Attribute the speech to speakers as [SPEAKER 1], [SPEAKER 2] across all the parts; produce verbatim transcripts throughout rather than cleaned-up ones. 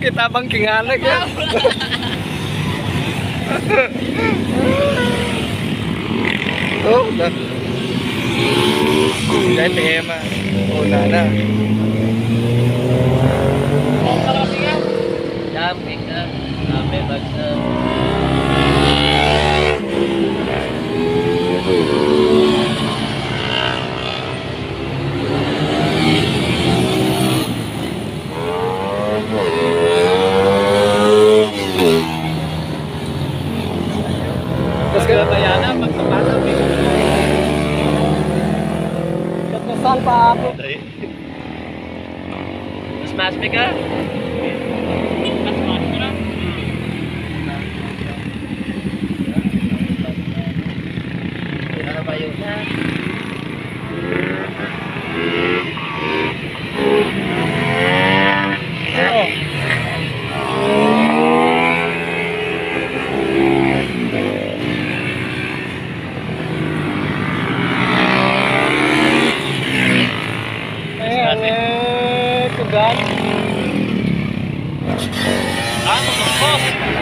[SPEAKER 1] kita bang kinganek ya. Oh, udah. Udah T M ah. Udah ada.
[SPEAKER 2] Camping kan, sampai baca.
[SPEAKER 1] Terus kena bayana pagkapasok eh. Kasal pa ako.
[SPEAKER 2] Mas mas ka? Mas mas ka? Ano ba yun ha? Oh.
[SPEAKER 1] Eh, tugas.
[SPEAKER 2] Ah, tugas.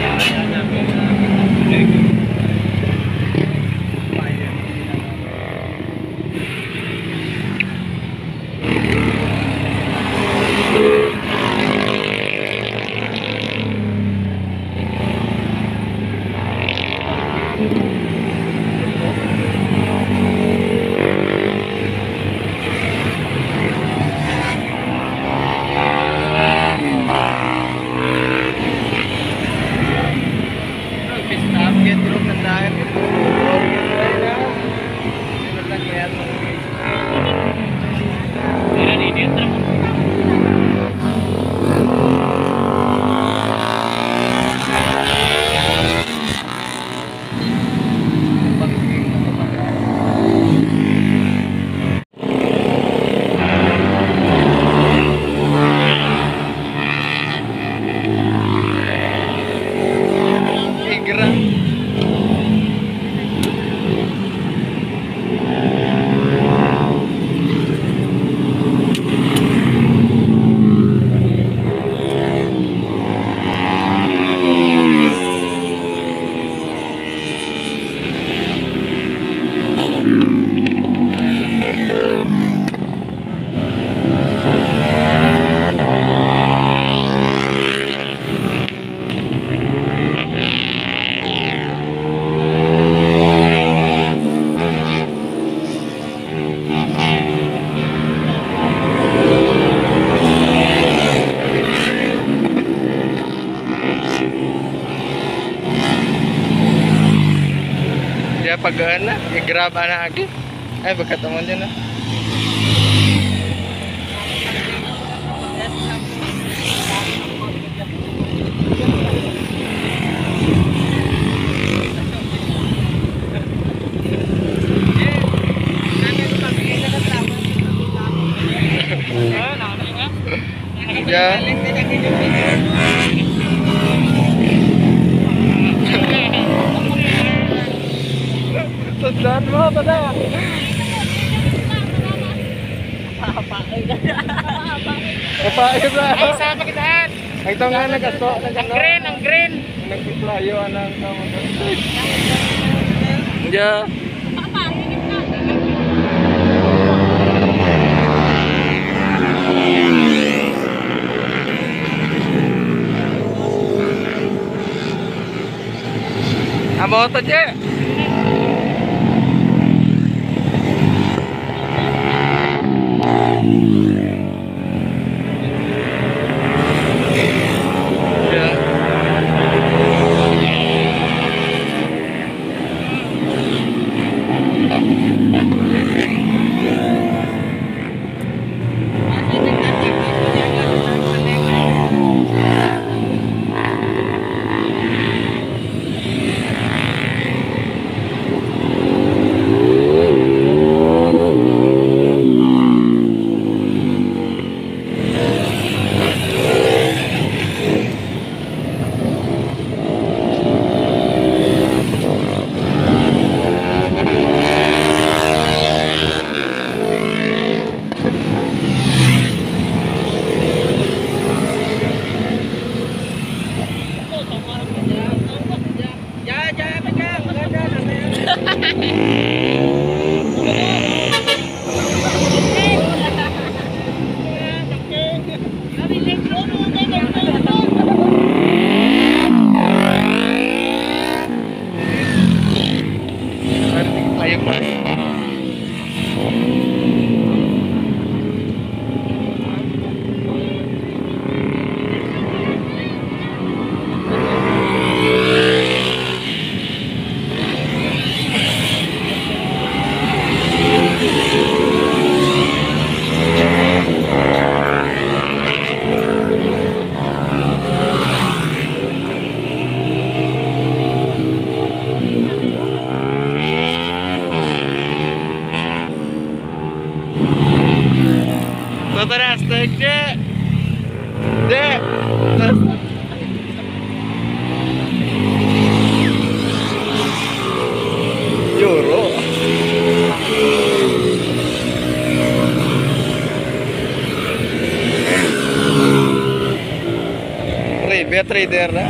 [SPEAKER 1] Dia pagaan na, i-grab anak lagi. Ay, pagkataon din na. Ya. Tandaan mo, tandaan. Papain na.
[SPEAKER 2] Ay, sa pakitaan.
[SPEAKER 1] Ito nga nag-aso.
[SPEAKER 2] Ang green, ang green.
[SPEAKER 1] Nagpiplayo anang kamot. Ya. Amo to, Je. Dek. Dek. Terus. Euro. Ribet rider dah.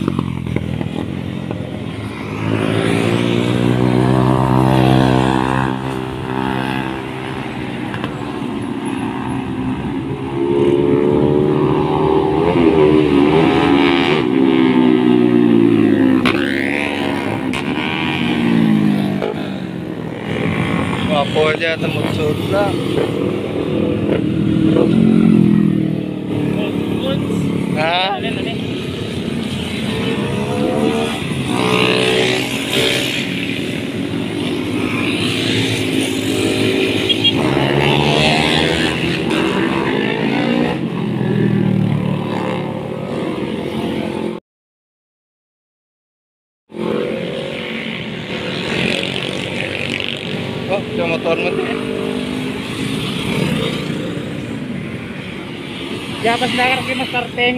[SPEAKER 1] Apa aja temu surga. Hah? Oh, ada motor mati.
[SPEAKER 2] Ya pas nakar ke mas starting.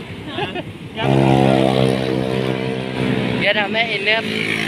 [SPEAKER 1] Dia namanya Iner.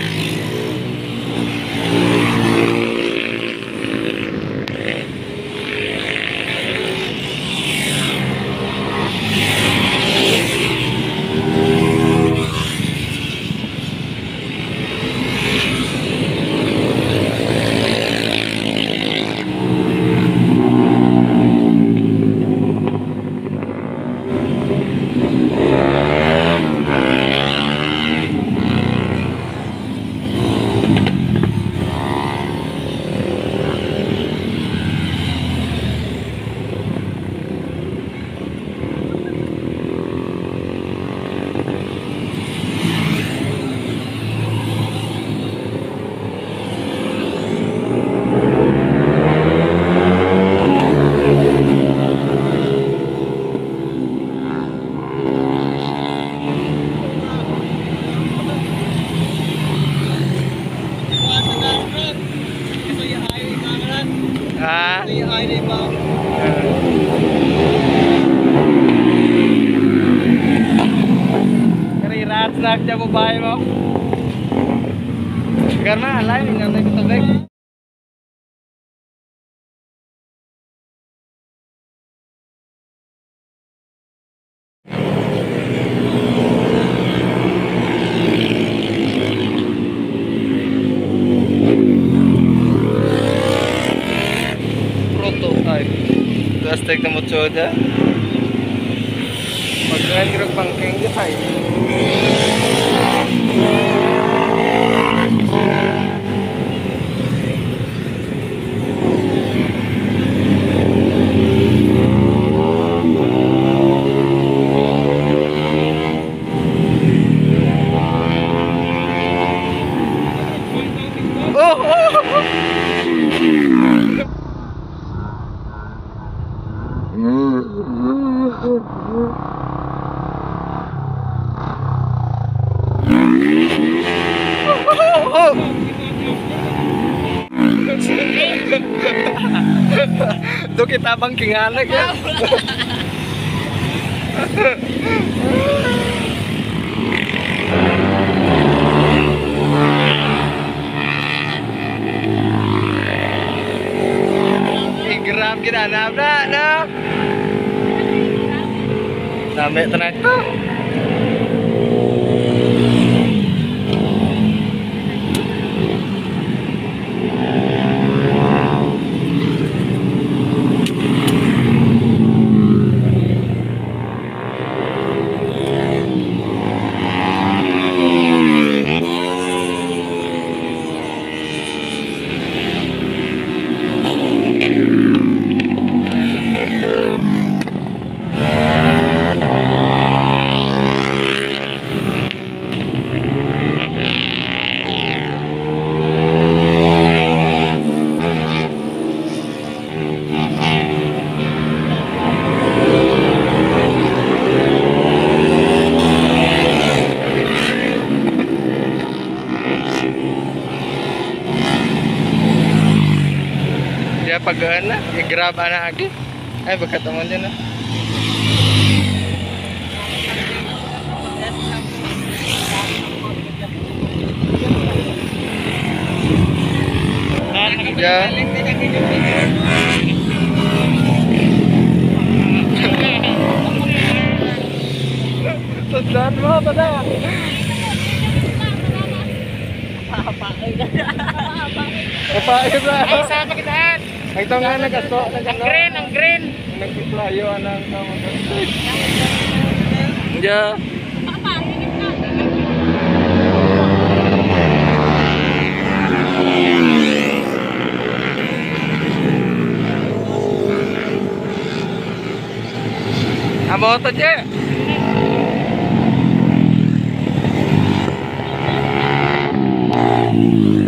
[SPEAKER 1] Ah. Kerirat snack siya babae mo. Karena lain nga may katubig. Prototype. Terus take the motor aja. Pagkain gerok pangkeng dia hai. Oh, oh. Itu kita bangkingan lagi ya. Igram kita nabra dah. Sampai tenaga. Dia pagana, i-grab anak lagi. Ay, pagkataon dyan na. Ya. Tandaan mo, tandaan. Kapain na.
[SPEAKER 2] Ay, sa pakitaan.
[SPEAKER 1] Ito nga nagasto.
[SPEAKER 2] Ang green, ang green.
[SPEAKER 1] Nagpiplayo ang tama. Ya. Amo to je.